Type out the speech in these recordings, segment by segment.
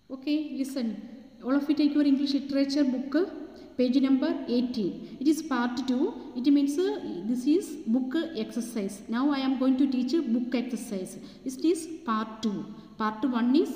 Okay, listen. All of you take your English literature book, page number 18. It is part 2. It means this is book exercise. Now I am going to teach book exercise. This is part 2. Part 1 is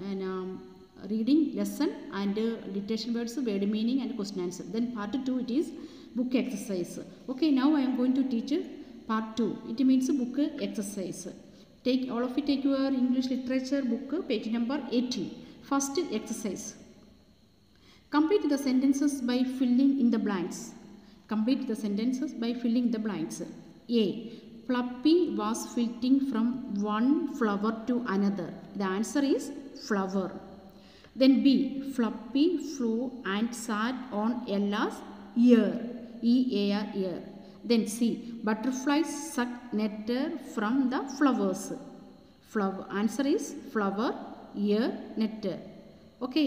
reading lesson and dictation words, word meaning and question answer. Then part 2 it is book exercise. Okay, now I am going to teach part 2. It means book exercise. All of you take your English literature book, page number 18. First exercise. Complete the sentences by filling in the blanks. Complete the sentences by filling the blanks. A. Fluffy was flitting from one flower to another. The answer is flower. Then B. Fluffy flew and sat on Ella's ear. E-A-R, ear. Then C. Butterflies suck nectar from the flowers. Flower. Answer is flower, ear, nectar. Okay.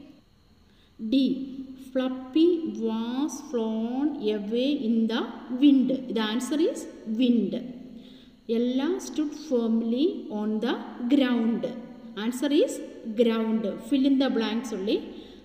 D. Fluffy was flown away in the wind. The answer is wind. Ella stood firmly on the ground. Answer is ground. Fill in the blanks only.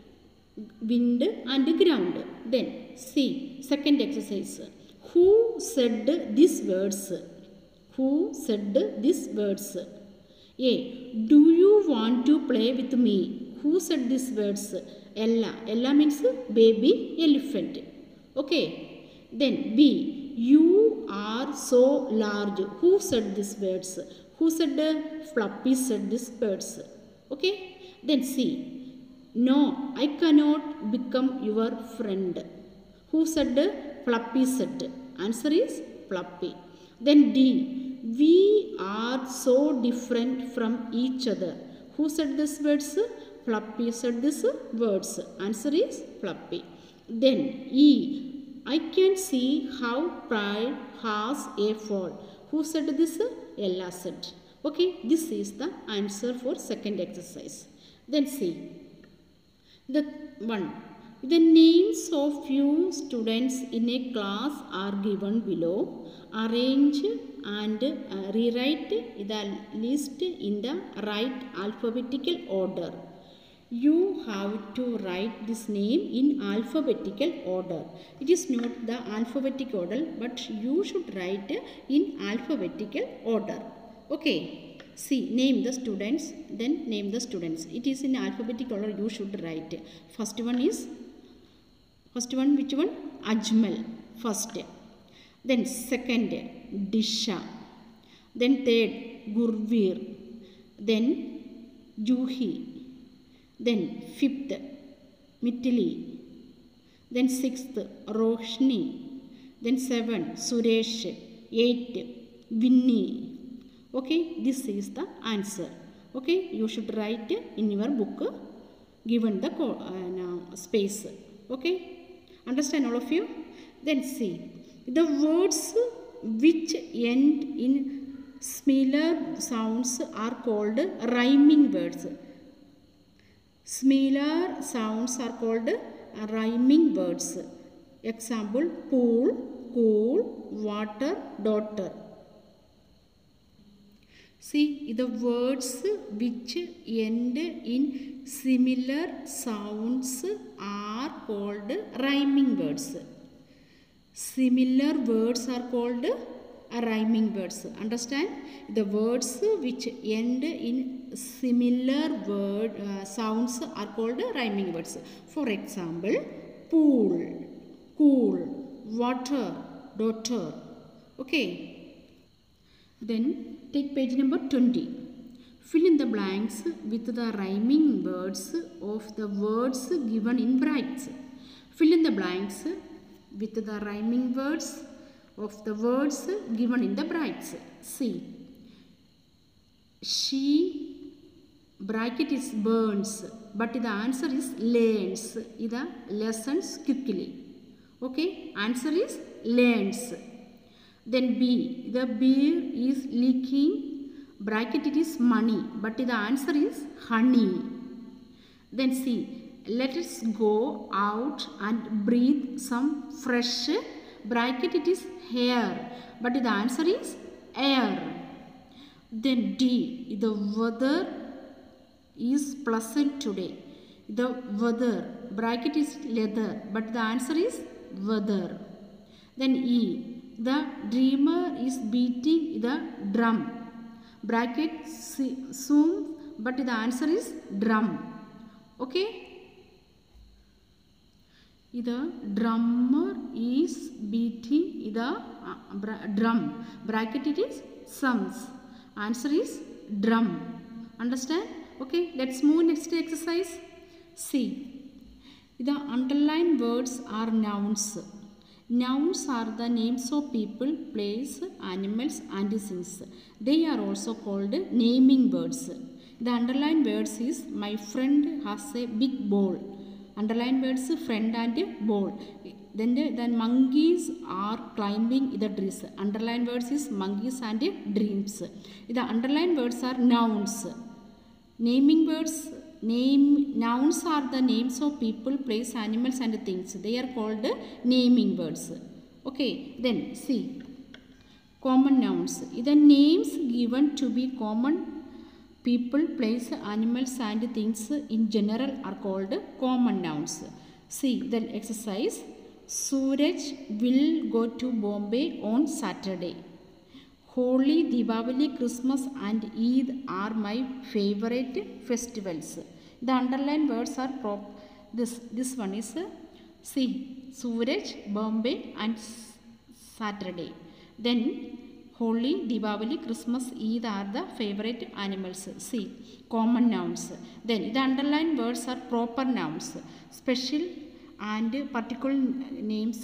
Wind and ground. Then C. Second exercise. Who said these words? Who said these words? A. Do you want to play with me? Who said these words? Ella. Ella means baby elephant. Okay. Then B. You are so large. Who said these words? Who said Fluffy said these words? Okay. Then C. No, I cannot become your friend. Who said? Fluffy said. Answer is Fluffy. Then D. We are so different from each other. Who said these words? Fluffy said these words. Answer is Fluffy. Then E. I can see how pride has a fall. Who said this? Ella said. Okay, this is the answer for second exercise. Then C. The one. The names of few students in a class are given below. Arrange and rewrite the list in the right alphabetical order. You have to write this name in alphabetical order. It is not the alphabetical order, but you should write in alphabetical order. Okay. See, name the students, then name the students. It is in alphabetical order you should write. First one, which one? Ajmal, first. Then second, Disha. Then third, Gurveer. Then Juhi. Then fifth, Mitali. Then sixth, Roshni. Then seventh, Suresh. Eighth, Vinny. Okay, this is the answer. Okay, you should write in your book given the space. Okay, understand all of you? Then see, the words which end in similar sounds are called rhyming words. Similar sounds are called rhyming words. Example, pool, cool, water, daughter. See, the words which end in similar sounds are called rhyming words. Similar words are called rhyming words. Understand? The words which end in similar sounds are called rhyming words. For example, pool, cool, water, daughter. Okay. Then take page number 20. Fill in the blanks with the rhyming words of the words given in brackets. Fill in the blanks with the rhyming words of the words given in the brackets. See. She, bracket is burns, but the answer is learns. The lessons quickly. Okay, answer is learns. Then B. The beer is leaking, bracket it is money, but the answer is honey. Then C. Let us go out and breathe some fresh, bracket it is hair, but the answer is air. Then D. The weather is pleasant today. The weather, bracket is leather, but the answer is weather. Then E, the dreamer is beating the drum, bracket soon, but the answer is drum. Okay, the drummer is beating the drum, bracket it is sums, answer is drum. Understand? Okay, let's move next exercise. See, the underlined words are nouns. Nouns are the names of people, place, animals and things. They are also called naming words. The underlined words is my friend has a big ball. Underlined words friend and ball. Then monkeys are climbing the trees. Underlined words is monkeys and dreams. The underlined words are nouns. Naming words, nouns are the names of people, place, animals and things. They are called naming words. Okay, then see, common nouns. The names given to be common people, place, animals and things in general are called common nouns. See the exercise. Suraj will go to Bombay on Saturday. Holi, Diwali, Christmas and Eid are my favorite festivals. The underlined words are this one is see, Suraj, Bombay and Saturday. Then Holi, Diwali, Christmas, Eid are the favorite animals. See, common nouns. Then the underlined words are proper nouns. Special and particular names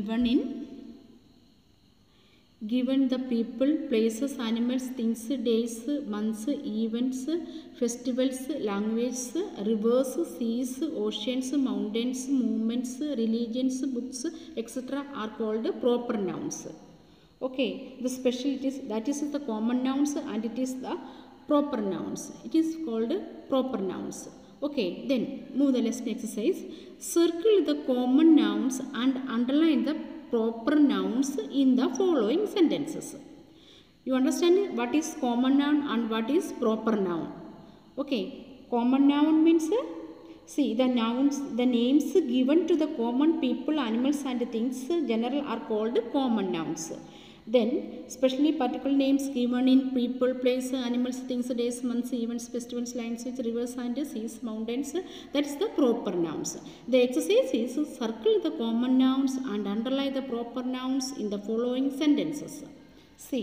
given the people, places, animals, things, days, months, events, festivals, languages, rivers, seas, oceans, mountains, movements, religions, books, etc. are called proper nouns. Okay, the special that is the common nouns and it is the proper nouns. It is called proper nouns. Okay, then move the next exercise. Circle the common nouns and underline the proper nouns in the following sentences. You understand what is common noun and what is proper noun? Okay, common noun means see, the nouns, the names given to the common people, animals and things general are called common nouns. Then specially particular names given in people, place, animals, things, days, months, events, festivals, languages, rivers and seas, mountains, that is the proper nouns. The exercise is circle the common nouns and underline the proper nouns in the following sentences. See,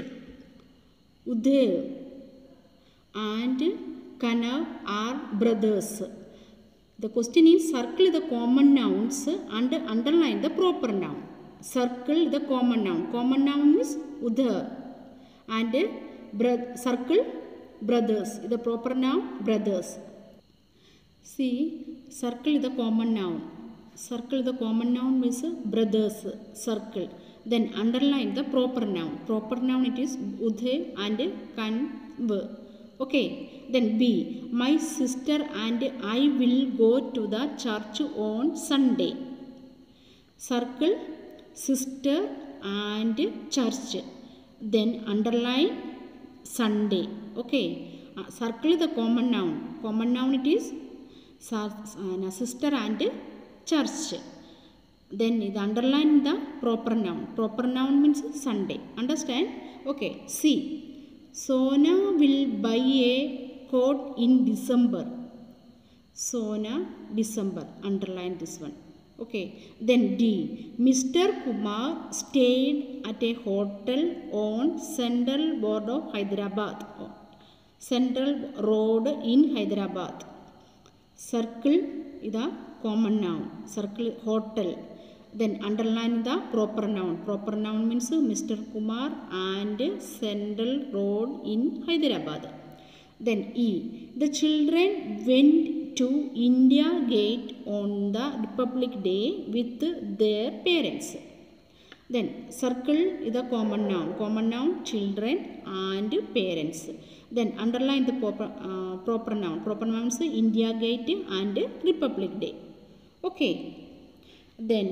Uday and Kanav are brothers. The question is circle the common nouns and underline the proper noun. Circle the common noun. Common noun is Uday and circle brothers. The proper noun brothers. See, circle the common noun. Circle the common noun means brothers. Circle. Then underline the proper noun. Proper noun it is Uday and Kanv. Okay. Then B. My sister and I will go to the church on Sunday. Circle sister and church. Then underline Sunday. Okay. Circle the common noun. Common noun it is sister and church. Then it underline the proper noun. Proper noun means Sunday. Understand? Okay. C. Sona will buy a coat in December. Sona, December. Underline this one. Okay. Then D. Mr. Kumar stayed at a hotel on Central Road of Hyderabad. Central Road in Hyderabad. Circle the common noun. Circle hotel. Then underline the proper noun. Proper noun means Mr. Kumar and Central Road in Hyderabad. Then E. The children went to India Gate on the Republic Day with their parents. Then circle the common noun. Common noun children and parents. Then underline the proper noun. Proper noun is India Gate and Republic Day. Okay. Then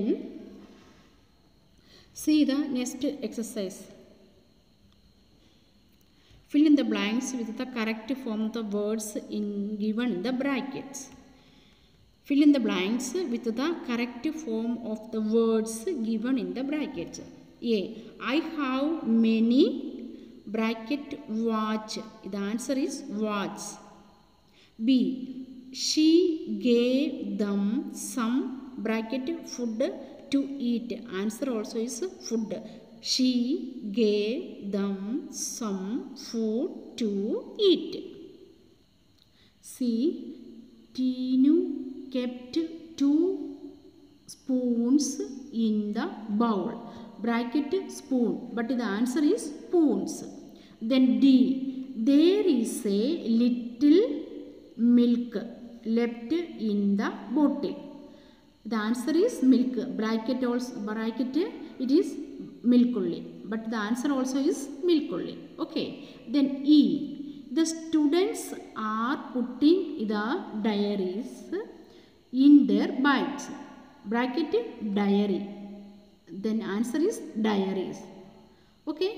see the next exercise. Fill in the blanks with the correct form of the words given in the brackets. Fill in the blanks with the correct form of the words given in the brackets. A. I have many bracket watch. The answer is watch. B. She gave them some bracket food to eat. Answer also is food. She gave them some food to eat. C. Tinu kept 2 spoons in the bowl. Bracket spoon, but the answer is spoons. Then D. There is a little milk left in the bottle. The answer is milk. Bracket also, bracket it is milk only, but the answer also is milk only. Okay. Then E. The students are putting the diaries in their bags. Bracket diary. Then answer is diaries. Okay.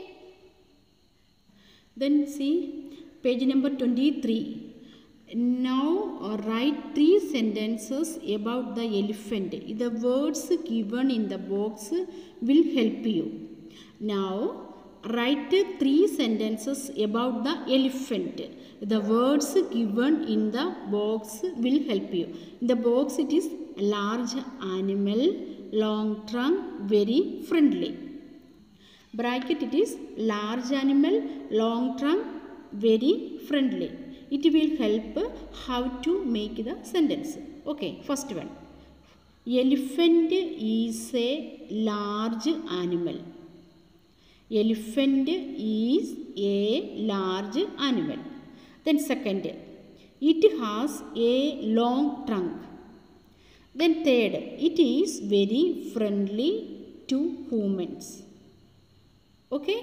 Then see page number 23. Now write 3 sentences about the elephant. The words given in the box will help you. Now write 3 sentences about the elephant. The words given in the box will help you. In the box it is large animal, long trunk, very friendly. Bracket it is large animal, long trunk, very friendly. It will help how to make the sentence. Okay, first one. Elephant is a large animal. Elephant is a large animal. Then second, it has a long trunk. Then third, it is very friendly to humans. Okay.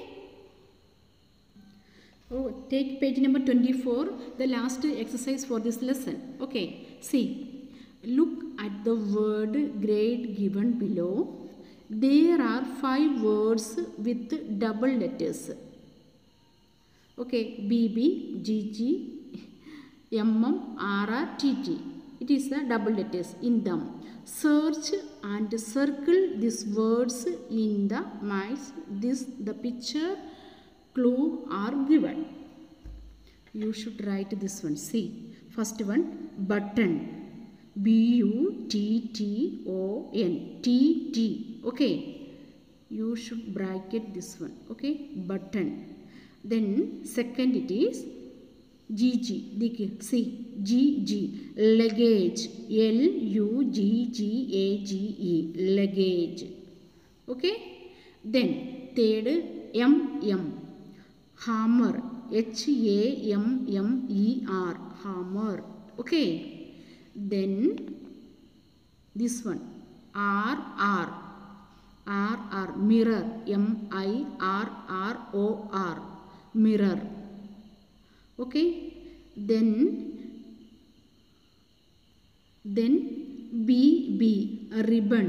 Oh, take page number 24, the last exercise for this lesson. Okay, see, look at the word grade given below. There are 5 words with double letters. Okay, BB, GG, MM, RR, TT. It is the double letters in them. Search and circle these words in the match. The picture clue are given. You should write this one. See, first one, button. BUTTON. TT. Okay. You should bracket this one. Okay. Button. Then second it is GG. See, GG. Luggage. LUGGAGE. Luggage. Okay. Then third, MM. Hammer. HAMMER. Hammer. Okay. Then this one. RR. Mirror. MIRRROR. Mirror. Okay. Then BB. Ribbon.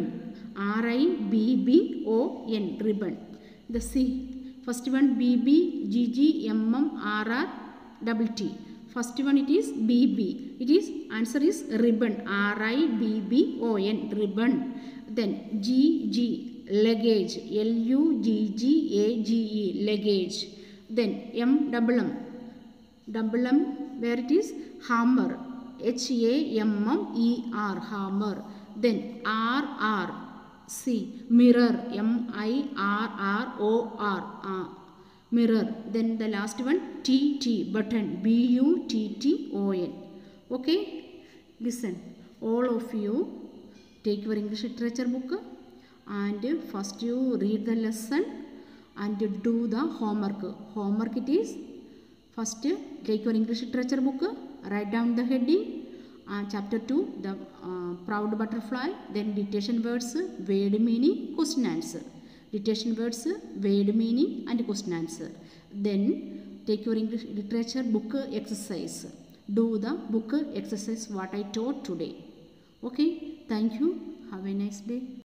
RIBBON. Ribbon. The C. First one BB, GG, MM, RR, double T. First one it is BB. It is answer is ribbon. RIBBON. Ribbon. Then GG. Luggage. LUGGAGE. Luggage. Then M double M. Double M where it is hammer. HAMMER. Hammer. Then RR. See, mirror. MIRROR. Mirror. Then the last one TT. Button. BUTTON. Okay. Listen. All of you take your English literature book and first you read the lesson and do the homework. Homework it is first take your English literature book, write down the heading. Chapter 2, the proud butterfly, then dictation words, word meaning, question answer. Dictation words, word meaning and question answer. Then take your English literature book exercise. Do the book exercise what I taught today. Okay, thank you. Have a nice day.